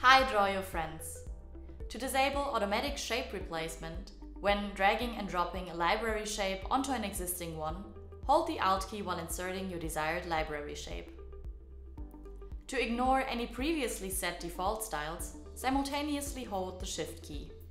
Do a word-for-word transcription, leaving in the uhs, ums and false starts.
Hi draw dot i o friends! To disable automatic shape replacement, when dragging and dropping a library shape onto an existing one, hold the Alt key while inserting your desired library shape. To ignore any previously set default styles, simultaneously hold the Shift key.